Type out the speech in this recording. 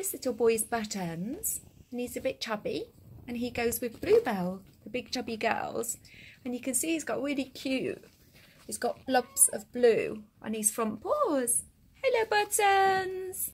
This little boy's Buttons, and he's a bit chubby, and he goes with Bluebell, the big chubby girls, and you can see he's got really cute. He's got blobs of blue on his front paws. Hello, Buttons.